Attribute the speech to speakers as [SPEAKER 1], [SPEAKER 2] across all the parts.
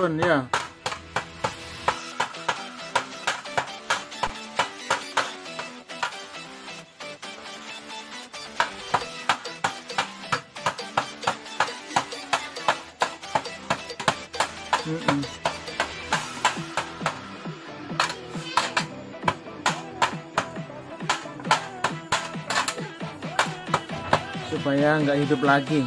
[SPEAKER 1] daun ya. Supaya nggak hidup lagi.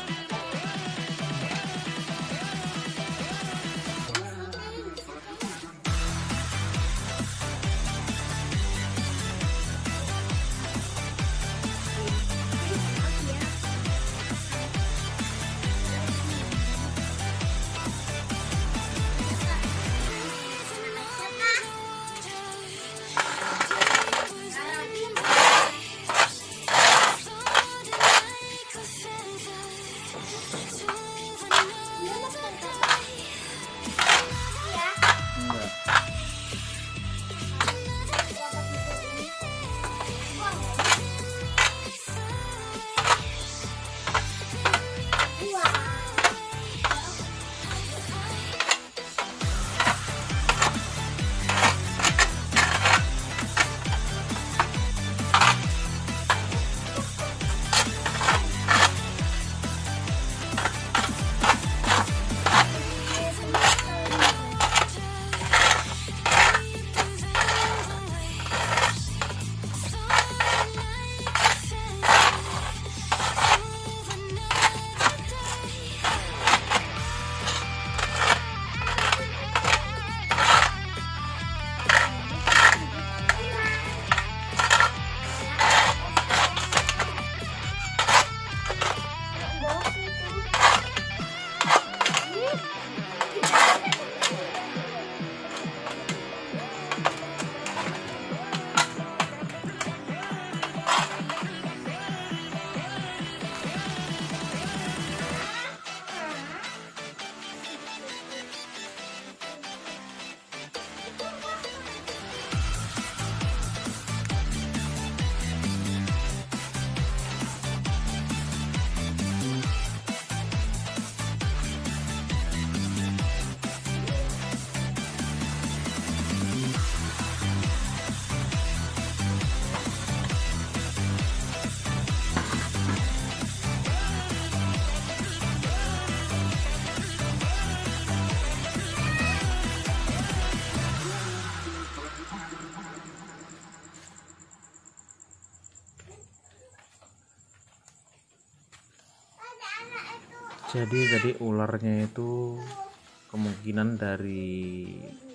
[SPEAKER 1] Jadi tadi ularnya itu kemungkinan dari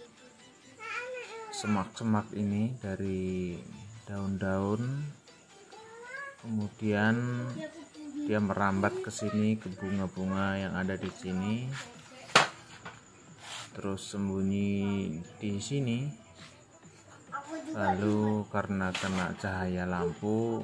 [SPEAKER 1] semak-semak ini, dari daun-daun, kemudian dia merambat ke sini, ke bunga-bunga yang ada di sini, terus sembunyi di sini. Lalu karena kena cahaya lampu,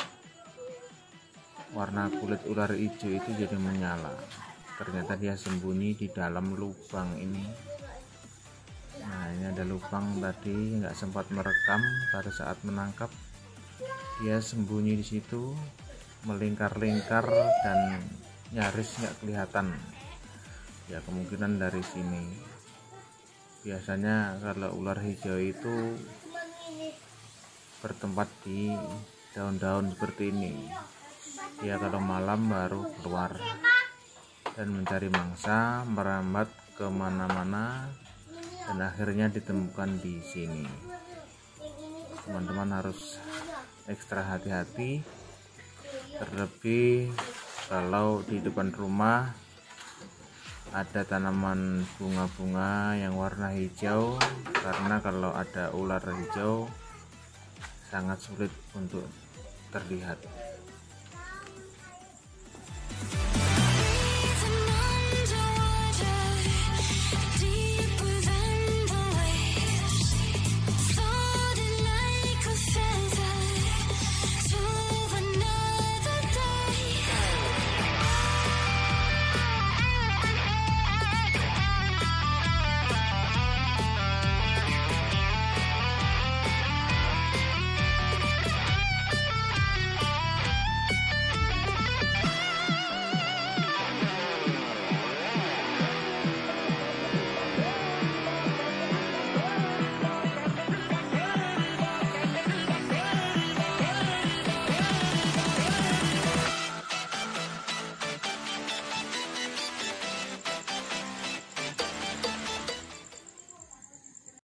[SPEAKER 1] warna kulit ular hijau itu jadi menyala. Ternyata dia sembunyi di dalam lubang ini. Nah, ini ada lubang, tadi nggak sempat merekam. Pada saat menangkap, dia sembunyi di situ, melingkar-lingkar dan nyaris nggak kelihatan. Ya, kemungkinan dari sini. Biasanya kalau ular hijau itu bertempat di daun-daun seperti ini. Dia kalau malam baru keluar dan mencari mangsa, merambat kemana-mana, dan akhirnya ditemukan di sini. Teman-teman harus ekstra hati-hati, terlebih kalau di depan rumah ada tanaman bunga-bunga yang warna hijau, karena kalau ada ular hijau sangat sulit untuk terlihat.